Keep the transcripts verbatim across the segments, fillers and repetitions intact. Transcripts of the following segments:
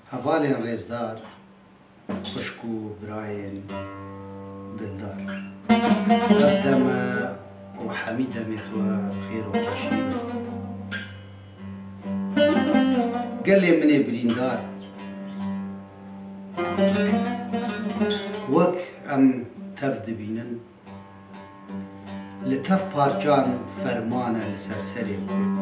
هەڤاڵێن ڕێزدار خوشک و برایên دلدار ئەف دەمە و هەمی دەمێتوە خێر و خۆشی گەلێ منێ بریندار وەک ئەم تەف دبینن li tev parçan fermane li ser serê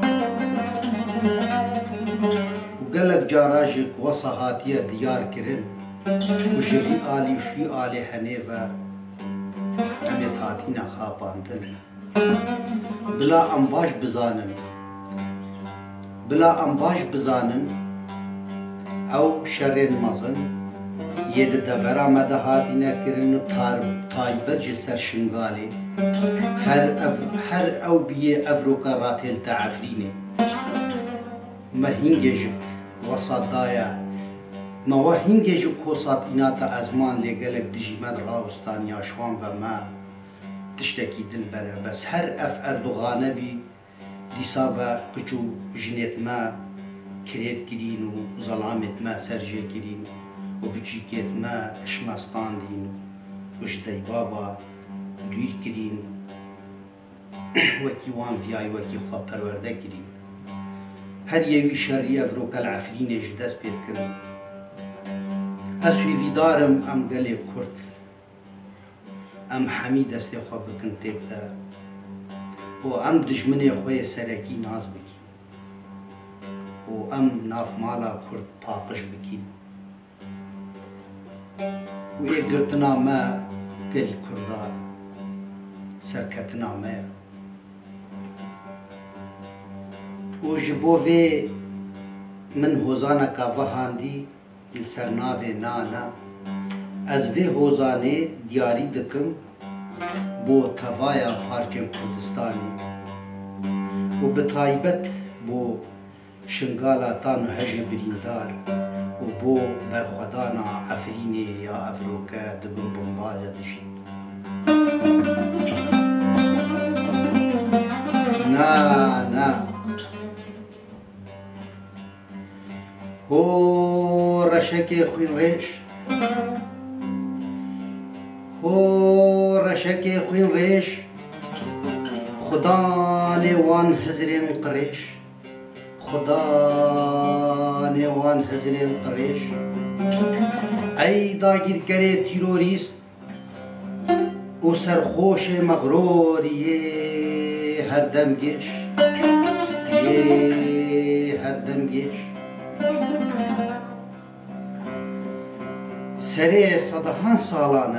û gelek cara jî wesa hatiye diyar kirin û ji vî alî û şî alê henê ve em ê hatîne xapandin bila em baş bizanin bila em baş bizanin ew şerên mezin yê di devera me de hatîne kirin û taybet ji ser şingalê her ev her ew biyê evroka ratêlta efrînê me hîngê ji wesa daye me we hîngê ji kosatînata ezman lê gelek dijî me rawistaniya şwan ve me tiştekî dil bere bes her ev erdoğane bî dîsa ve kiç û jinêt me kirêt kirîn û zelamêt me ser jê kirîn û biçîkêt me şimestan dîn û ji deybaba دویر کرین وەکی وان ڤیای وەکی خوا پەروەردە کرین هەر یەوی شەڕی ئەڤرۆکە العەفرینێژ دەست پێت کردن ئەس سوێڤیدارم ئەم گەلێ کورد ئەم هەمی دەستێ خوا بکن تێکدا بۆ ئەم دژمنێ خۆیە سەرەکی ناز بکین و ئەم نافماڵا کورد پاقش بکین و ێگرتنا مە گەلی کوردار serketina me ye û ji bo vê min hozaneka vehandî li ser navê nana ez vê hozanê diyarî dikim bo tevaya parçên Kurdistanê û bi taybet bo şingala tan û hejê birîndar û bo berxwedana Efrînê ya Evrûke dibin bombaza dijîn Na, na. Ho reşekê xwîn rêş Ho reşekê xwîn rêş Xudanê wan hizrên qirêş Xudanê wan hizrên qirêş Ey dagîrkerê tîrorîst û serxoşê meğror yê her dem geç yê her dem geç serê sedahan salane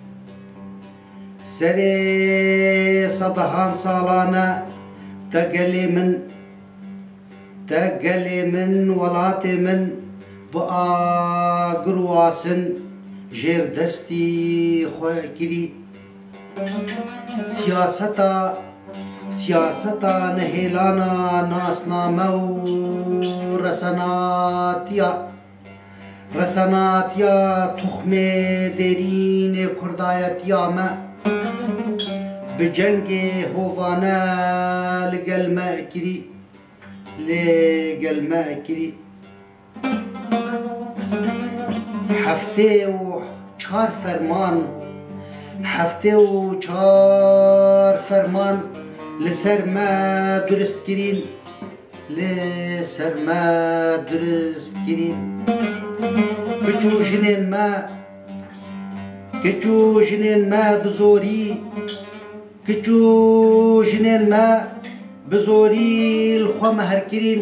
serê sedahan salane te gelê min te gelê min welatê min bi agir û asin jêr destî xwe kirî siyaseta siyaseta nehêlana nasname û resenatiya resenatiya tuxmê derînê kurdayetiya me bi cengê hovane li gel me kirî lê gel me kirî heftê û çar ferman heftê û çar ferman li ser me durist kirîn li ser me durist kirîn kiç û jinên me kiç û jinên me bi zorî kiç û jinên me bi zorî li xwe meher kirîn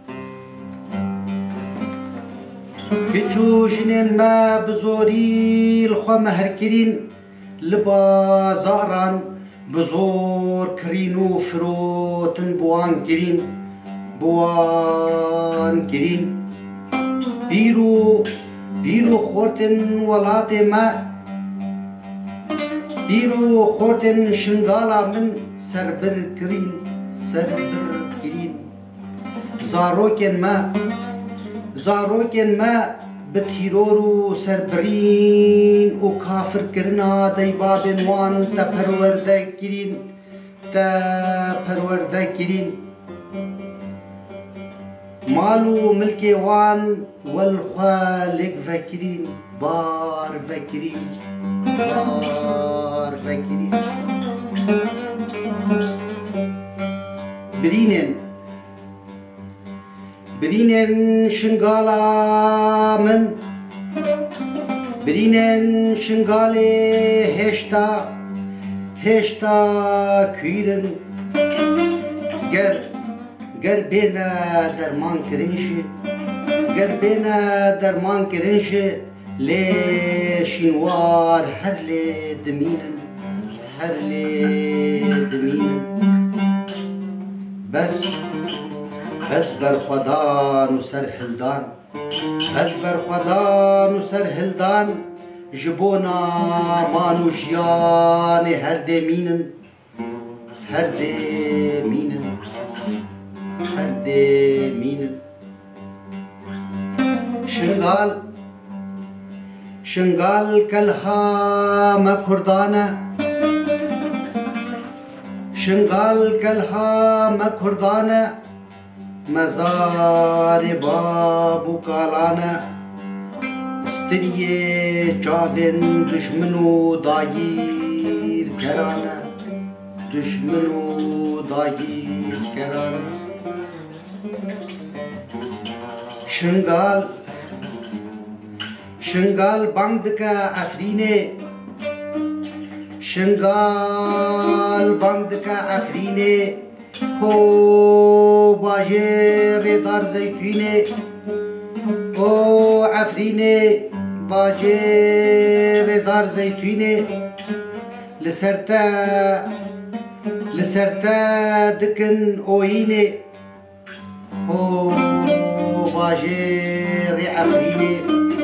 kiç û jinên me bi zorî li xwe meher kirîn li bazaran bi zor kirîn û firotin bi wan kirîn bi wan kirîn pîr û pîr û xortên welatê me pîr û xortên şingala min serbir kirîn serbir kirîn zarokên me zarokên me bi tîror û serbirîn û kafirkirina deybabên wan te perwerde kirîn te perwerde kirîn مالو ملكي وان والخالق فكرين بار فكرين بار فكرين برينن برينن شنغالا من برينن شنغالي هشتا هشتا كويرن گر گر بينا درمان كرنش گر بينا درمان كرنش لي شنوار هر لي دمينن هر لي دمينن بس بس بر خدان و سر هلدان بس بر خدان و سر هلدان جبونا مانو جيان هر دمينن هر دمينن هر دمينن شنغال شنغال كلها مكردانه شنغال كلها مكردانه مزار بابو كالانا ستريه جاوين دشمنو داير كرانا دشمنو داير كرانا شنغال شنغال بندك عفرينه شنغال بندك عفرينه هو باجر دار زيتونه هو عفرينه باجر دار زيتونه لسرتا لسرتا دكن اوينه هو باجر عفرينه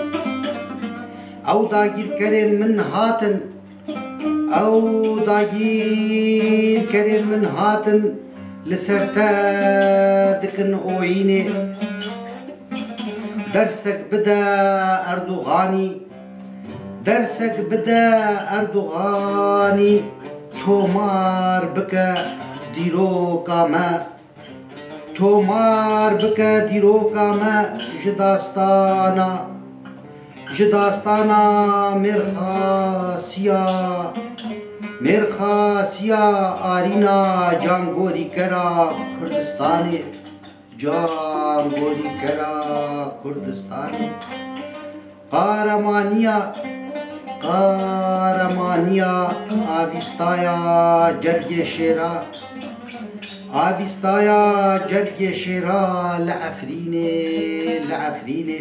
او داگیر کرن من هاتن او داگیر کرن من هاتن لسرتا دكن اوينه درسك بدا اردوغاني درسك بدا اردوغاني تومار بك ديروكا ما تومار بك ديروكا ما جداستانا جداستانا مرخاسيا مرخاسيا آرينا جانگوري كرا كردستاني جانگوري كرا كردستاني قارمانيا قارمانيا آوستايا جرگ شيرا آوستايا جرگ شيرا لعفريني لعفريني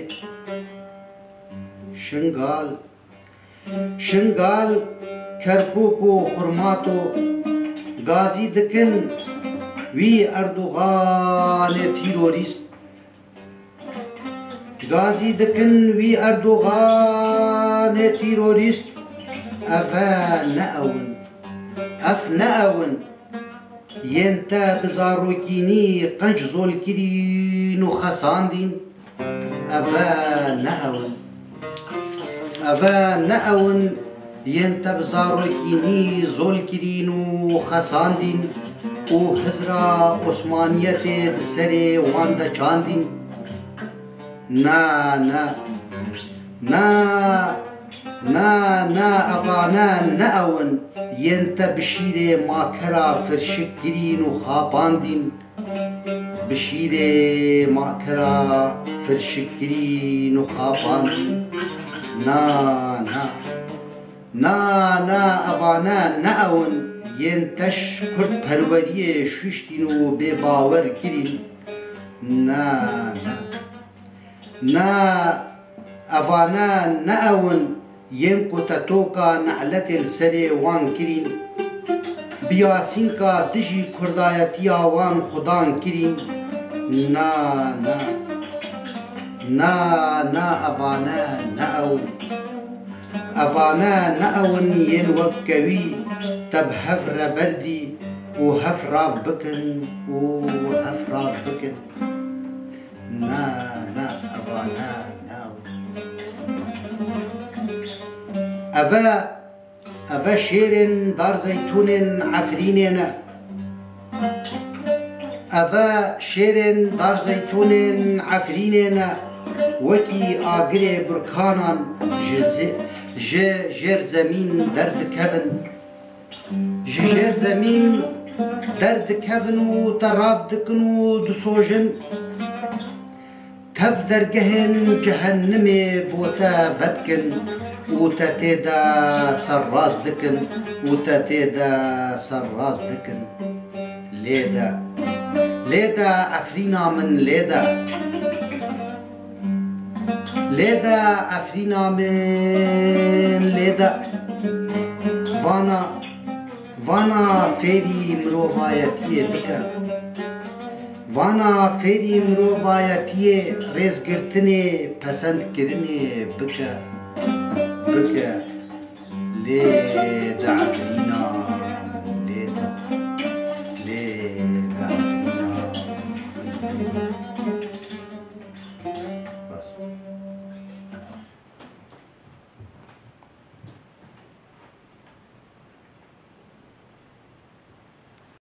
شنغال شنغال كركوك و خرماتو غازي دكن وي اردوغان تيروريست غازي دكن وي اردوغان تيروريست افا نأون اف نأون ينتا بزاروكيني قنج زول كرين و خساندين افا نأون افا نأون ينتب زاروكيني زول كرينو خساندين و هزرا عثمانية دسري واندا چاندين نا نا نا نا نا افانا نأون ينتب شيري ماكرا فرشك كرينو خاباندين بشيري ماكرا فرشك كرينو خاباندين نا نا نا نا افانا نأون ينتش كرد پروريه ششتينو بباور كرين نا نا نا افانا نأون ينكو تتوكا نعلت السري وان كرين بياسينكا تجي كردايتيا وان خدان كرين نا نا نا نا افانا نأون افانا نأون ينوكوي تب هفر بردي وهفراف بكن وهفراف بكن نا نا افانا نأون افا افا شيرن دار زيتون عفرينينا أفا شيرن دار زيتون عفرينين وكي آقري بركانا جير زمين درد كفن جير زمين درد كفن وطراف دكن ودسوجن تف درجهن جهنمي بوتا فتكن وتا تيدا سراس دكن وتا تيدا سراس دكن ليدا ليدا عفرينا من ليدا ليدا عفرينا من ليدا وانا وانا فيري مروفايتي بكا وانا فيري مروفايتي ريز گرتني پسند كرني بكا بكا ليدا عفرينا